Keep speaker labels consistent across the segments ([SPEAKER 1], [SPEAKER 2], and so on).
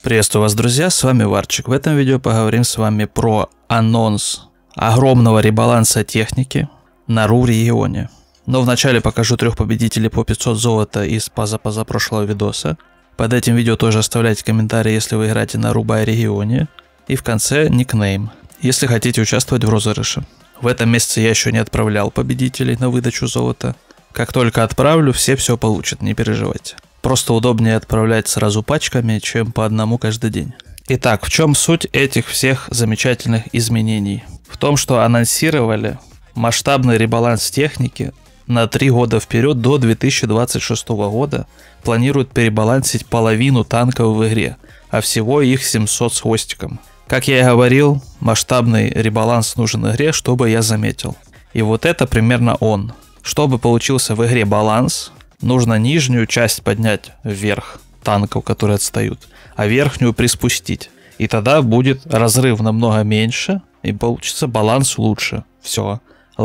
[SPEAKER 1] Приветствую вас, друзья, с вами Варчик. В этом видео поговорим с вами про анонс огромного ребаланса техники на РУ регионе. Но вначале покажу 3 победителей по 500 золота из позапрошлого видоса. Под этим видео тоже оставляйте комментарии, если вы играете на РУ регионе. И в конце никнейм, если хотите участвовать в розыгрыше. В этом месяце я еще не отправлял победителей на выдачу золота. Как только отправлю, все получат, не переживайте. Просто удобнее отправлять сразу пачками, чем по одному каждый день. Итак, в чем суть этих всех замечательных изменений? В том, что анонсировали масштабный ребаланс техники на 3 года вперед, до 2026 года. Планируют перебалансить половину танков в игре, а всего их 700 с хвостиком. Как я и говорил, масштабный ребаланс нужен игре, чтобы я заметил. И вот это примерно он. Чтобы получился в игре баланс, нужно нижнюю часть поднять вверх танков, которые отстают, а верхнюю приспустить. И тогда будет разрыв намного меньше, и получится баланс лучше. Все.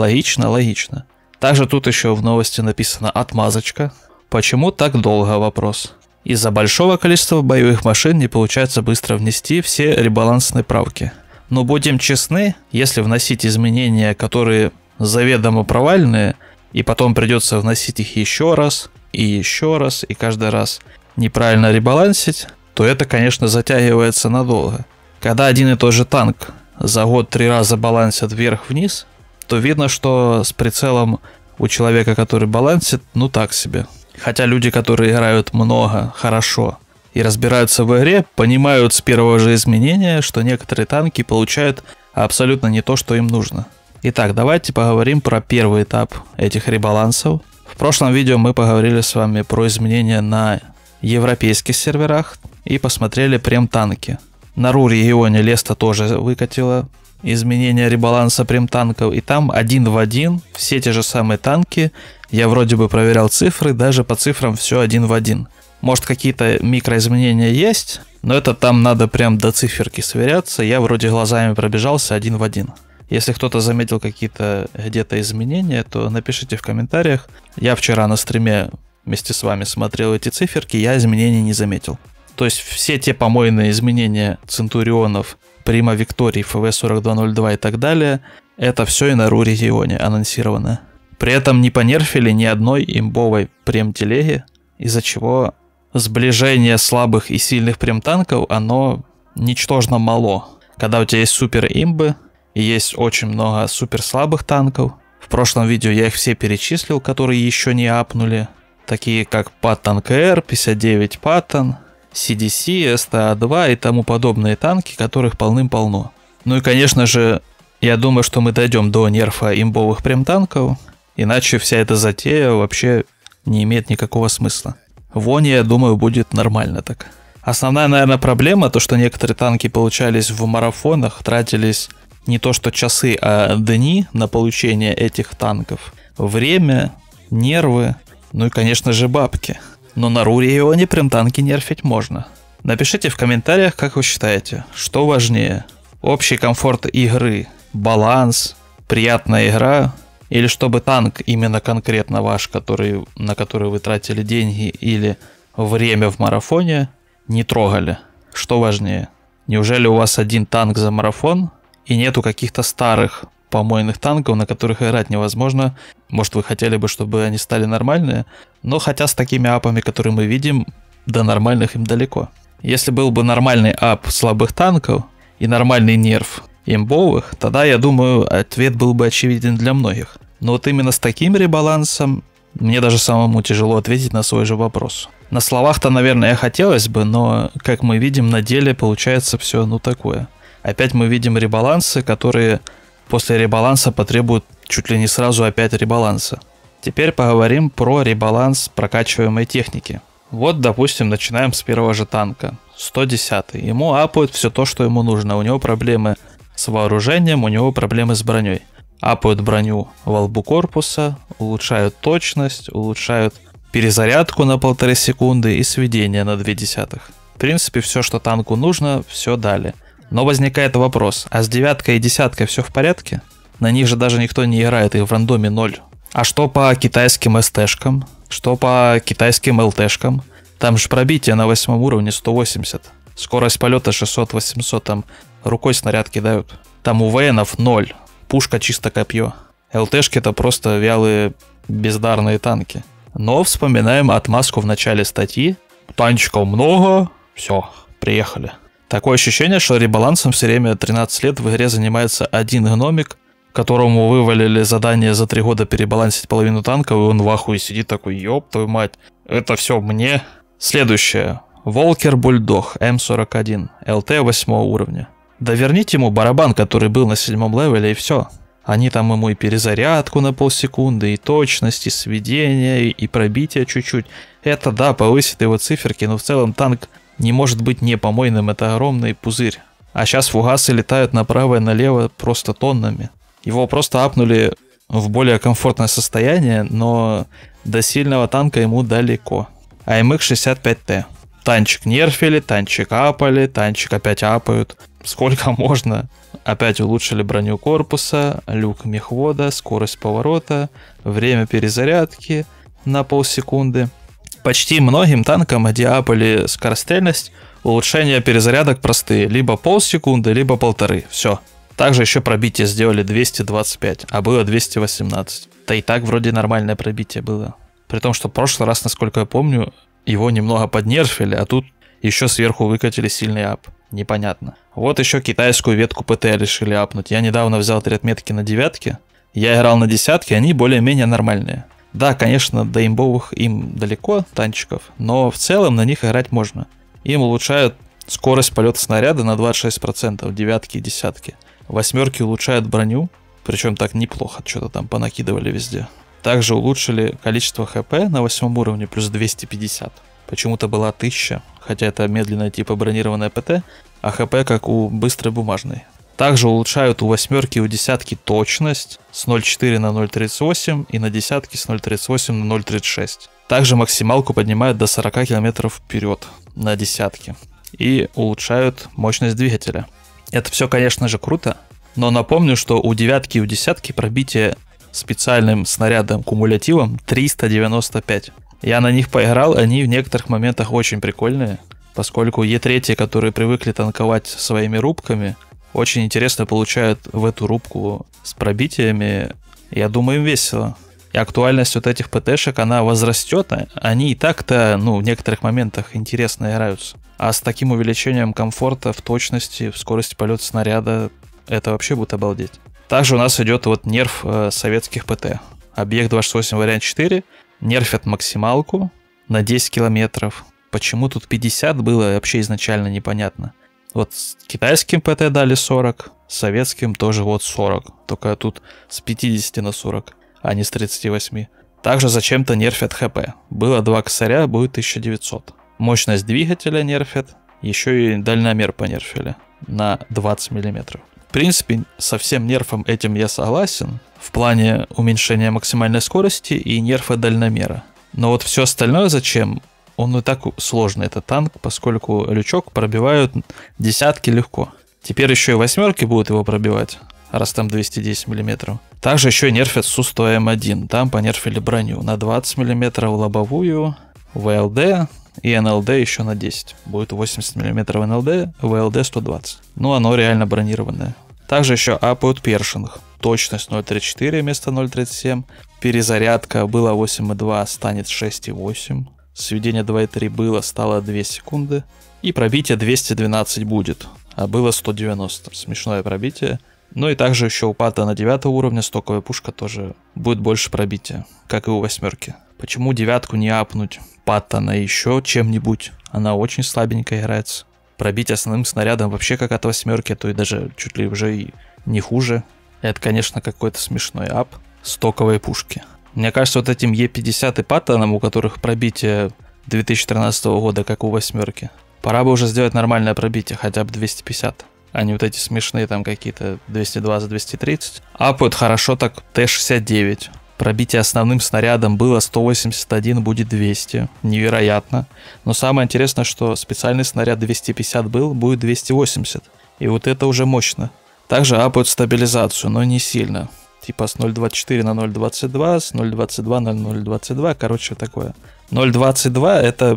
[SPEAKER 1] Логично. Также тут еще в новости написано отмазочка. Почему так долго, вопрос? Из-за большого количества боевых машин не получается быстро внести все ребалансные правки. Но будем честны, если вносить изменения, которые заведомо провальные, и потом придется вносить их еще раз, и каждый раз неправильно ребалансить, то это, конечно, затягивается надолго. Когда один и тот же танк за год 3 раза балансят вверх-вниз, то видно, что с прицелом у человека, который балансит, ну так себе. Хотя люди, которые играют много, хорошо и разбираются в игре, понимают с первого же изменения, что некоторые танки получают абсолютно не то, что им нужно. Итак, давайте поговорим про первый этап этих ребалансов. В прошлом видео мы поговорили с вами про изменения на европейских серверах и посмотрели прем-танки. На РУ регионе Леста тоже выкатила изменения ребаланса прем-танков, и там один в один все те же самые танки. Я вроде бы проверял цифры, даже по цифрам все один в один. Может, какие-то микроизменения есть, но это там надо прям до циферки сверяться. Я вроде глазами пробежался один в один. Если кто-то заметил какие-то где-то изменения, то напишите в комментариях. Я вчера на стриме вместе с вами смотрел эти циферки, я изменений не заметил. То есть все те помойные изменения Центурионов, Прима Виктории, ФВ-4202 и так далее, это все и на РУ регионе анонсировано. При этом не понерфили ни одной имбовой прем-телеги, из-за чего сближение слабых и сильных прем-танков, оно ничтожно мало. Когда у тебя есть супер имбы, и есть очень много супер слабых танков. В прошлом видео я их все перечислил, которые еще не апнули. Такие как Паттон КР, 59 Паттон, CDC, СТА-2 и тому подобные танки, которых полным-полно. Ну и конечно же, я думаю, что мы дойдем до нерфа имбовых прем-танков, иначе вся эта затея вообще не имеет никакого смысла. В Воне, я думаю, будет нормально так. Основная, наверное, проблема, то что некоторые танки получались в марафонах, тратились не то что часы, а дни на получение этих танков. Время, нервы, ну и, конечно же, бабки. Но на РУ регионе прям танки нерфить можно. Напишите в комментариях, как вы считаете, что важнее. Общий комфорт игры, баланс, приятная игра, или чтобы танк именно конкретно ваш, на который вы тратили деньги или время в марафоне, не трогали. Что важнее? Неужели у вас один танк за марафон, и нету каких-то старых помойных танков, на которых играть невозможно? Может, вы хотели бы, чтобы они стали нормальные? Но хотя с такими апами, которые мы видим, до нормальных им далеко. Если был бы нормальный ап слабых танков и нормальный нерф имбовых, тогда, я думаю, ответ был бы очевиден для многих. Но вот именно с таким ребалансом мне даже самому тяжело ответить на свой же вопрос. На словах-то, наверное, хотелось бы, но, как мы видим, на деле получается все такое. Опять мы видим ребалансы, которые после ребаланса потребуют чуть ли не сразу опять ребаланса. Теперь поговорим про ребаланс прокачиваемой техники. Вот, допустим, начинаем с первого же танка. 110. Ему апают все то, что ему нужно. У него проблемы с вооружением, у него проблемы с броней. Апают броню во лбу корпуса, улучшают точность, улучшают перезарядку на 1,5 секунды и сведение на 0,2. В принципе, все, что танку нужно, все дали. Но возникает вопрос, а с 9 и 10 все в порядке? На них же даже никто не играет, их в рандоме 0. А что по китайским СТшкам? Что по китайским ЛТшкам? Там же пробитие на 8 уровне 180. Скорость полета 600-800, там рукой снаряд кидают. Там у ВНов 0, пушка чисто копье. ЛТшки это просто вялые бездарные танки. Но вспоминаем отмазку в начале статьи. Танчиков много, все, приехали. Такое ощущение, что ребалансом все время 13 лет в игре занимается один гномик, которому вывалили задание за 3 года перебалансить половину танков, и он в ахуе сидит такой: ёб твою мать, это все мне. Следующее. Волкер Бульдог М41, ЛТ 8 уровня. Да верните ему барабан, который был на 7 левеле, и все. Они там ему и перезарядку на полсекунды, и точность, и сведение, и пробитие чуть-чуть. Это да, повысит его циферки, но в целом танк не может быть не помойным, это огромный пузырь. А сейчас фугасы летают направо и налево просто тоннами. Его просто апнули в более комфортное состояние, но до сильного танка ему далеко. АМХ-65Т. Танчик нерфили, танчик апали, танчик опять апают. Сколько можно? Опять улучшили броню корпуса, люк мехвода, скорость поворота, время перезарядки на полсекунды. Почти многим танкам, где апали скорострельность, улучшения перезарядок простые. Либо полсекунды, либо 1,5. Все. Также еще пробитие сделали 225, а было 218. Да и так вроде нормальное пробитие было. При том, что в прошлый раз, насколько я помню, его немного поднерфили, а тут еще сверху выкатили сильный ап. Непонятно. Вот еще китайскую ветку ПТ решили апнуть. Я недавно взял 3 отметки на 9. Я играл на 10, они более-менее нормальные. Да, конечно, до имбовых им далеко танчиков, но в целом на них играть можно. Им улучшают скорость полета снаряда на 26%, 9 и 10. 8 улучшают броню, причем так неплохо, что-то там понакидывали везде. Также улучшили количество ХП на 8 уровне плюс 250. Почему-то была 1000, хотя это медленная типа бронированная ПТ, а ХП как у быстрой бумажной. Также улучшают у 8 и у 10 точность с 0.4 на 0.38 и на 10 с 0.38 на 0.36. Также максималку поднимают до 40 км вперед на 10. И улучшают мощность двигателя. Это все, конечно же, круто, но напомню, что у 9 и у 10 пробитие специальным снарядом-кумулятивом 395. Я на них поиграл, они в некоторых моментах очень прикольные, поскольку Е3, которые привыкли танковать своими рубками, очень интересно получают в эту рубку с пробитиями. Я думаю, им весело. И актуальность вот этих ПТшек, она возрастет. Они и так-то, в некоторых моментах интересно играются. А с таким увеличением комфорта в точности, в скорости полета снаряда, это вообще будет обалдеть. Также у нас идет вот нерф советских ПТ. Объект 28 вариант 4. Нерфят максималку на 10 километров. Почему тут 50 было, вообще изначально непонятно. Вот с китайским ПТ дали 40, с советским тоже вот 40. Только тут с 50 на 40, а не с 38. Также зачем-то нерфят ХП. Было 2 косаря, будет 1900. Мощность двигателя нерфят, еще и дальномер понерфили на 20 мм. В принципе, со всем нерфом этим я согласен. В плане уменьшения максимальной скорости и нерфа дальномера. Но вот все остальное зачем? Он и так сложный, этот танк, поскольку лючок пробивают десятки легко. Теперь еще и 8 будут его пробивать, раз там 210 мм. Также еще и нерфят Су-100М1. Там понерфили броню на 20 мм лобовую, ВЛД и НЛД еще на 10. Будет 80 мм НЛД, ВЛД 120. Оно реально бронированное. Также еще апают першинг. Точность 0.34 вместо 0.37. Перезарядка была 8.2, станет 6.8. Сведение 2.3 было, стало 2 секунды. И пробитие 212 будет, а было 190. Смешное пробитие. И также еще у пата на 9 уровне стоковая пушка тоже будет больше пробития, как и у 8. Почему 9 не апнуть пата на еще чем-нибудь? Она очень слабенько играется. Пробить основным снарядом вообще как от 8, то и даже чуть ли уже и не хуже. Это, конечно, какой-то смешной ап стоковой пушки. Мне кажется, вот этим Е50 и паттонам, у которых пробитие 2013 года, как у 8, пора бы уже сделать нормальное пробитие, хотя бы 250. А не вот эти смешные там какие-то 220-230. Апают хорошо так Т-69. Пробитие основным снарядом было 181, будет 200. Невероятно. Но самое интересное, что специальный снаряд 250 был, будет 280. И вот это уже мощно. Также апают стабилизацию, но не сильно. Типа с 0.24 на 0.22, с 0.22 на 0.22, короче такое. 0.22 это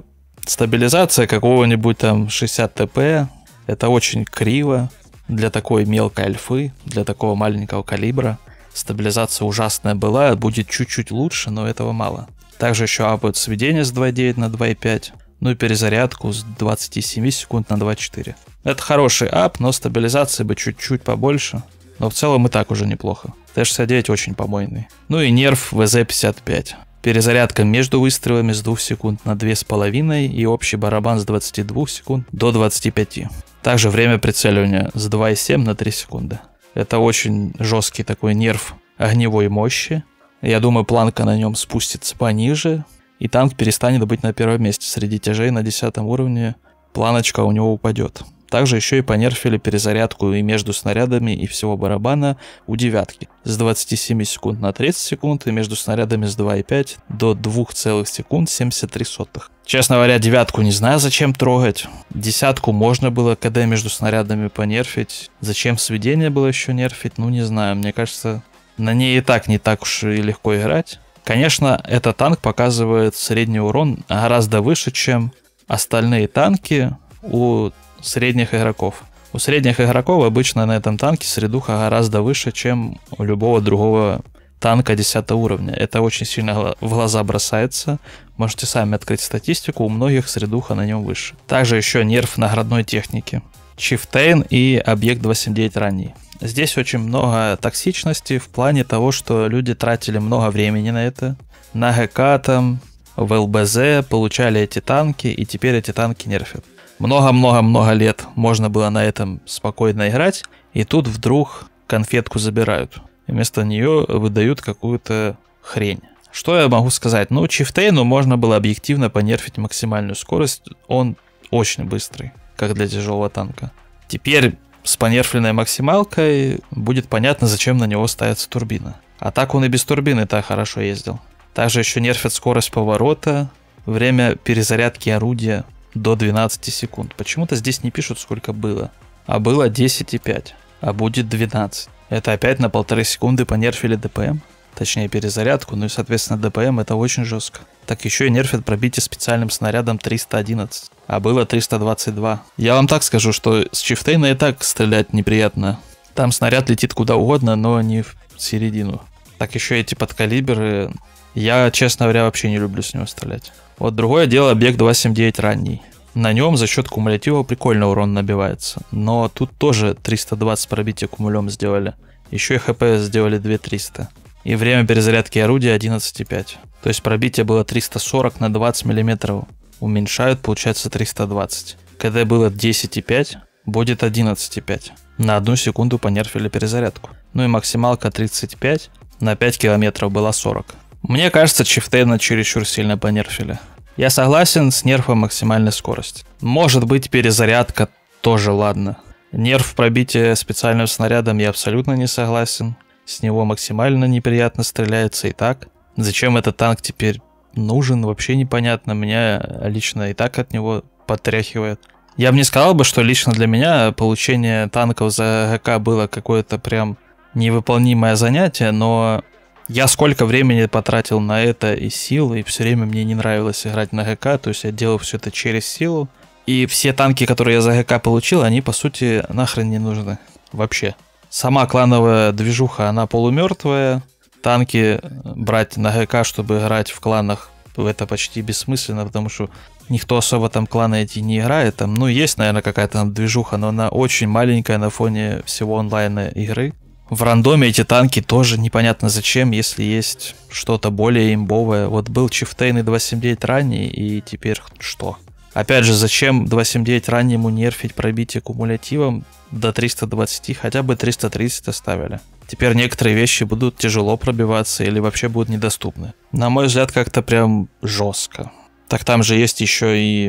[SPEAKER 1] Стабилизация какого-нибудь там 60 ТП, это очень криво для такой мелкой альфы, для такого маленького калибра. Стабилизация ужасная была, будет чуть-чуть лучше, но этого мало. Также еще апают сведение с 2.9 на 2.5, ну и перезарядку с 27 секунд на 2.4. Это хороший ап, но стабилизация бы чуть-чуть побольше, но в целом и так уже неплохо. Т-69 очень помойный. Ну и нерв ВЗ-55. Перезарядка между выстрелами с 2 секунд на 2,5 и общий барабан с 22 секунд до 25. Также время прицеливания с 2,7 на 3 секунды. Это очень жесткий такой нерв огневой мощи. Я думаю, планка на нем спустится пониже, и танк перестанет быть на первом месте. Среди тяжей на 10 уровне планочка у него упадет. Также еще и понерфили перезарядку и между снарядами, и всего барабана у девятки. С 27 секунд на 30 секунд, и между снарядами с 2,5 до 2 секунд 73 сотых. Честно говоря, девятку не знаю, зачем трогать. Десятку можно было КД между снарядами понерфить. Зачем сведение было еще нерфить, ну не знаю. Мне кажется, на ней и так не так уж и легко играть. Конечно, этот танк показывает средний урон гораздо выше, чем остальные танки у средних игроков. У средних игроков обычно на этом танке средуха гораздо выше, чем у любого другого танка 10 уровня. Это очень сильно в глаза бросается. Можете сами открыть статистику, у многих средуха на нем выше. Также еще нерв наградной техники. Чифтейн и объект 279 ранний. Здесь очень много токсичности в плане того, что люди тратили много времени на это. На ГК там, в ЛБЗ получали эти танки, и теперь эти танки нерфят. Много-много-много лет можно было на этом спокойно играть, и тут вдруг конфетку забирают. И вместо нее выдают какую-то хрень. Что я могу сказать? Ну, Чифтейну можно было объективно понерфить максимальную скорость. Он очень быстрый, как для тяжелого танка. Теперь с понерфленной максималкой будет понятно, зачем на него ставится турбина. А так он и без турбины так хорошо ездил. Также еще нерфят скорость поворота, время перезарядки орудия до 12 секунд. Почему-то здесь не пишут, сколько было. А было 10,5. А будет 12. Это опять на 1,5 секунды понерфили ДПМ. Точнее перезарядку. Ну и соответственно ДПМ это очень жестко. Так еще и нерфят пробитие специальным снарядом 311. А было 322. Я вам так скажу, что с Чифтейна и так стрелять неприятно. Там снаряд летит куда угодно, но не в середину. Так еще эти подкалиберы. Я, честно говоря, вообще не люблю с него стрелять. Вот другое дело объект 279 ранний. На нем за счет кумулятива прикольно урон набивается. Но тут тоже 320 пробития кумулем сделали. Еще и ХП сделали 2300. И время перезарядки орудия 11,5. То есть пробитие было 340 на 20 мм. Уменьшают, получается 320. КД было 10,5, будет 11,5. На 1 секунду понерфили перезарядку. Ну и максималка 35, на 5 километров была 40. Мне кажется, Чифтейна чересчур сильно понерфили. Я согласен с нерфом максимальной скорости. Может быть перезарядка тоже ладно. Нерв пробития специальным снарядом я абсолютно не согласен. С него максимально неприятно стреляется и так. Зачем этот танк теперь нужен, вообще непонятно. Меня лично и так от него потряхивает. Я бы не сказал бы, что лично для меня получение танков за ГК было какое-то прям невыполнимое занятие, но я сколько времени потратил на это и сил, и все время мне не нравилось играть на ГК, то есть я делал все это через силу. И все танки, которые я за ГК получил, они по сути нахрен не нужны вообще. Сама клановая движуха, она полумертвая. Танки брать на ГК, чтобы играть в кланах, это почти бессмысленно, потому что никто особо там кланы эти не играет. Там, ну, есть, наверное, какая-то там движуха, но она очень маленькая на фоне всего онлайна игры. В рандоме эти танки тоже непонятно зачем, если есть что-то более имбовое. Вот был Чифтейн и 279 ранний, и теперь что? Опять же, зачем 279 раннему нерфить пробитие кумулятивом до 320, хотя бы 330 оставили. Теперь некоторые вещи будут тяжело пробиваться или вообще будут недоступны. На мой взгляд, как-то прям жестко. Так там же есть еще и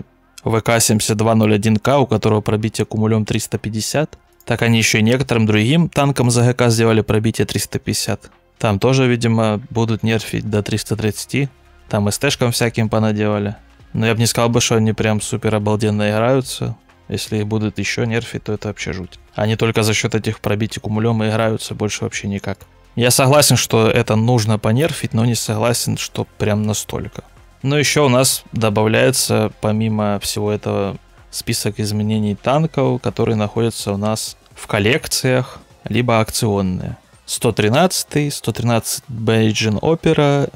[SPEAKER 1] ВК-7201К, у которого пробитие кумулем 350. Так они еще и некоторым другим танкам за ГК сделали пробитие 350. Там тоже, видимо, будут нерфить до 330. Там СТ-шкам всяким понаделали. Но я бы не сказал бы, что они прям супер обалденно играются. Если их будут еще нерфить, то это вообще жуть. Они только за счет этих пробитий кумулем и играются, больше вообще никак. Я согласен, что это нужно понерфить, но не согласен, что прям настолько. Но еще у нас добавляется, помимо всего этого, список изменений танков, которые находятся у нас в коллекциях, либо акционные. 113, 113 Beijing Opera,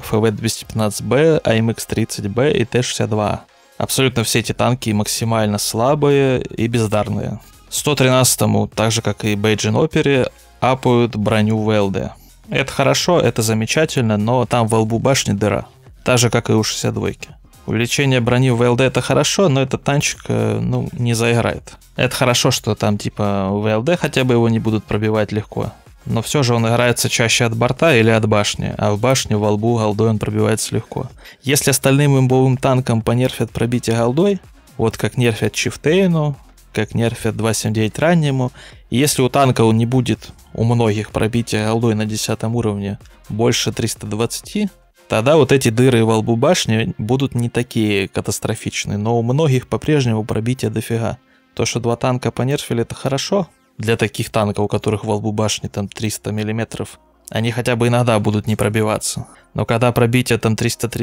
[SPEAKER 1] FV-215B, AMX-30B и Т-62. Абсолютно все эти танки максимально слабые и бездарные. 113-му, так же как и Beijing Opera, апают броню ВЛД. Это хорошо, это замечательно, но там в лбу башни дыра. Так же, как и у 62-ки. Увеличение брони в ВЛД это хорошо, но этот танчик, не заиграет. Это хорошо, что там типа ВЛД хотя бы его не будут пробивать легко. Но все же он играется чаще от борта или от башни, а в башне во лбу голдой он пробивается легко. Если остальным имбовым танкам понерфят пробитие голдой, вот как нерфят Чифтейну, как нерфят 279 раннему, и если у танка не будет у многих пробития голдой на 10 уровне больше 320, тогда вот эти дыры во лбу башни будут не такие катастрофичные, но у многих по-прежнему пробития дофига. То, что 2 танка понерфили, это хорошо. Для таких танков, у которых во лбу башни там 300 мм, они хотя бы иногда будут не пробиваться. Но когда пробитие там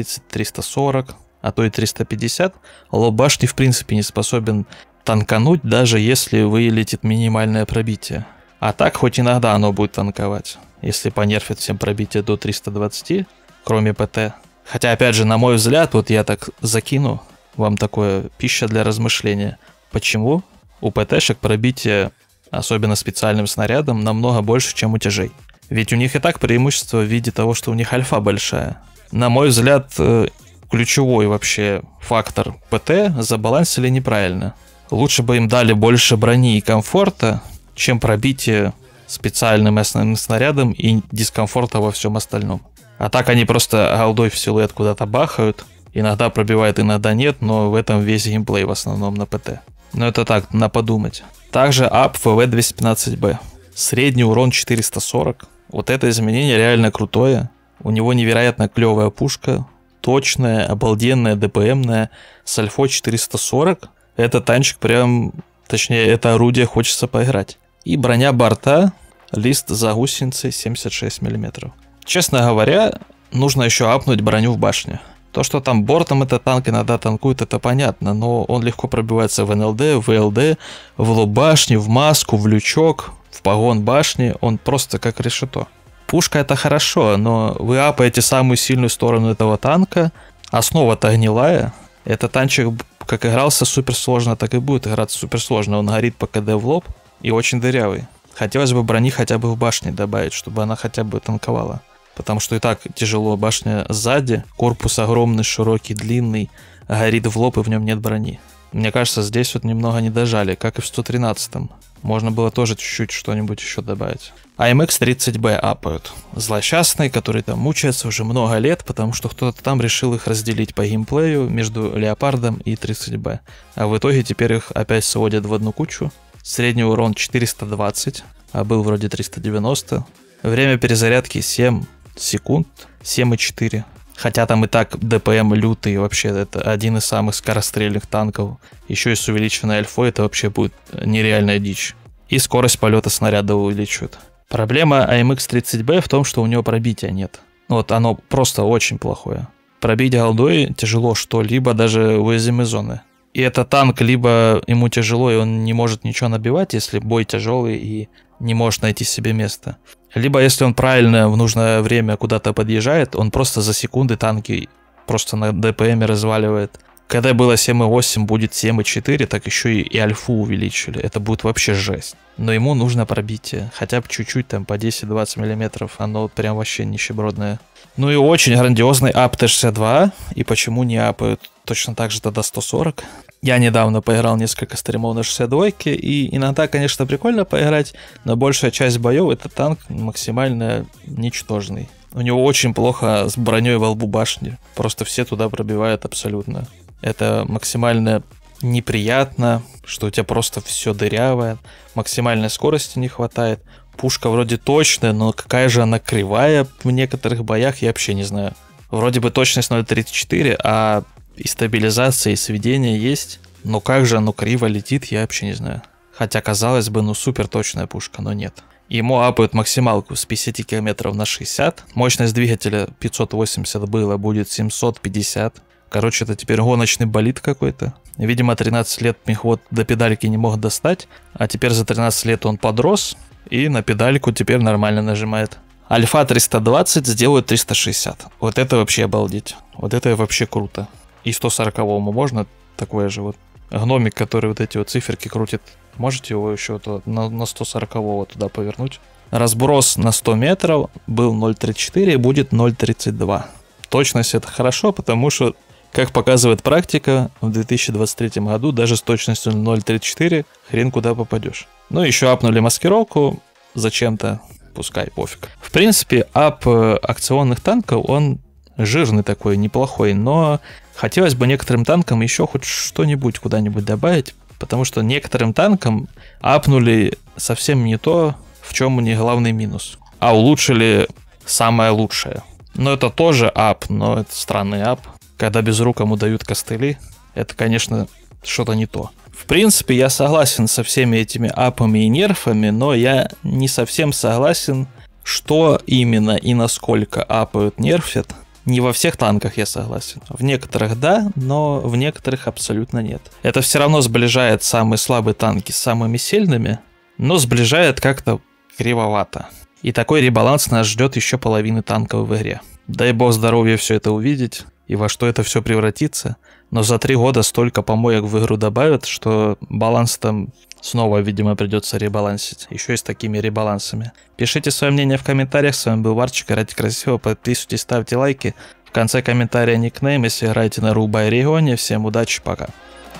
[SPEAKER 1] 330-340, а то и 350, лоб башни в принципе не способен танкануть, даже если вылетит минимальное пробитие. А так хоть иногда оно будет танковать, если понерфит всем пробитие до 320, кроме ПТ. Хотя опять же, на мой взгляд, вот я так закину вам такое пища для размышления. Почему у ПТшек пробитие, особенно специальным снарядом, намного больше, чем у тяжей? Ведь у них и так преимущество в виде того, что у них альфа большая. На мой взгляд, ключевой вообще фактор ПТ забалансили неправильно. Лучше бы им дали больше брони и комфорта, чем пробитие специальным основным снарядом и дискомфорта во всем остальном. А так они просто голдой в силуэт куда-то бахают. Иногда пробивает, иногда нет, но в этом весь геймплей в основном на ПТ. Но это так, на подумать. Также ап FV-215B. Средний урон 440. Вот это изменение реально крутое. У него невероятно клевая пушка. Точная, обалденная, ДПМная. С альфой 440. Это танчик прям... Точнее, это орудие хочется поиграть. И броня борта. Лист за гусеницей 76 мм. Честно говоря, нужно еще апнуть броню в башне. То, что там бортом этот танк иногда танкует, это понятно, но он легко пробивается в НЛД, в ВЛД, в лоб башни, в маску, в лючок, в погон башни, он просто как решето. Пушка это хорошо, но вы апаете самую сильную сторону этого танка, основа-то гнилая. Этот танчик как игрался суперсложно, так и будет играться суперсложно. Он горит по КД в лоб и очень дырявый. Хотелось бы брони хотя бы в башне добавить, чтобы она хотя бы танковала. Потому что и так тяжело, башня сзади, корпус огромный, широкий, длинный, горит в лоб и в нем нет брони. Мне кажется, здесь вот немного не дожали, как и в 113-м. Можно было тоже чуть-чуть что-нибудь еще добавить. AMX-30B апают. Злосчастные, которые там мучаются уже много лет, потому что кто-то там решил их разделить по геймплею между Леопардом и 30B. А в итоге теперь их опять сводят в одну кучу. Средний урон 420, а был вроде 390. Время перезарядки 7 секунд, 7,4. Хотя там и так ДПМ лютый, вообще это один из самых скорострельных танков. Еще и с увеличенной альфой это вообще будет нереальная дичь. И скорость полета снаряда увеличивает. Проблема AMX-30B в том, что у него пробития нет. Вот оно просто очень плохое. Пробить голдой тяжело что-либо, даже уязвимые зоны. И этот танк либо ему тяжело и он не может ничего набивать, если бой тяжелый и не может найти себе место. Либо если он правильно в нужное время куда-то подъезжает, он просто за секунды танки просто на ДПМе разваливает. Когда было 7,8, будет 7,4, так еще и альфу увеличили. Это будет вообще жесть. Но ему нужно пробитие. Хотя бы чуть-чуть, там по 10-20 мм. Оно прям вообще нищебродное. Ну и очень грандиозный ап Т-62. И почему не апают точно так же тогда 140? Я недавно поиграл несколько стримов на 62-ке. И иногда, конечно, прикольно поиграть. Но большая часть боев этот танк максимально ничтожный. У него очень плохо с броней во лбу башни. Просто все туда пробивают абсолютно. Это максимально неприятно, что у тебя просто все дырявое, максимальной скорости не хватает. Пушка вроде точная, но какая же она кривая в некоторых боях, я вообще не знаю. Вроде бы точность 0.34, а и стабилизация, и сведение есть, но как же оно криво летит, я вообще не знаю. Хотя, казалось бы, ну супер точная пушка, но нет. Ему апают максималку с 50 км на 60, мощность двигателя 580 было, будет 750. Короче, это теперь гоночный болид какой-то. Видимо, 13 лет мехвод до педальки не мог достать, а теперь за 13 лет он подрос и на педальку теперь нормально нажимает. Альфа 320 сделают 360. Вот это вообще обалдеть. Вот это вообще круто. И 140-му можно такое же вот. Гномик, который вот эти вот циферки крутит. Можете его еще на 140-го туда повернуть? Разброс на 100 метров был 0.34 и будет 0.32. Точность это хорошо, потому что, как показывает практика, в 2023 году даже с точностью 0.34 хрен куда попадешь. Ну, еще апнули маскировку зачем-то, пускай, пофиг. В принципе, ап акционных танков, он жирный такой, неплохой, но хотелось бы некоторым танкам еще хоть что-нибудь куда-нибудь добавить, потому что некоторым танкам апнули совсем не то, в чем у них главный минус, а улучшили самое лучшее. Но это тоже ап, но это странный ап. Когда безрукому дают костыли, это, конечно, что-то не то. В принципе, я согласен со всеми этими апами и нерфами, но я не совсем согласен, что именно и насколько апают, нерфят. Не во всех танках я согласен. В некоторых да, но в некоторых абсолютно нет. Это все равно сближает самые слабые танки с самыми сильными, но сближает как-то кривовато. И такой ребаланс нас ждет еще половины танков в игре. Дай бог здоровья все это увидеть и во что это все превратится. Но за 3 года столько помоек в игру добавят, что баланс там снова, видимо, придется ребалансить. Еще и с такими ребалансами. Пишите свое мнение в комментариях. С вами был Варчик. Играйте красиво, подписывайтесь, ставьте лайки. В конце комментария никнейм, если играете на Рубай регионе. Всем удачи, пока.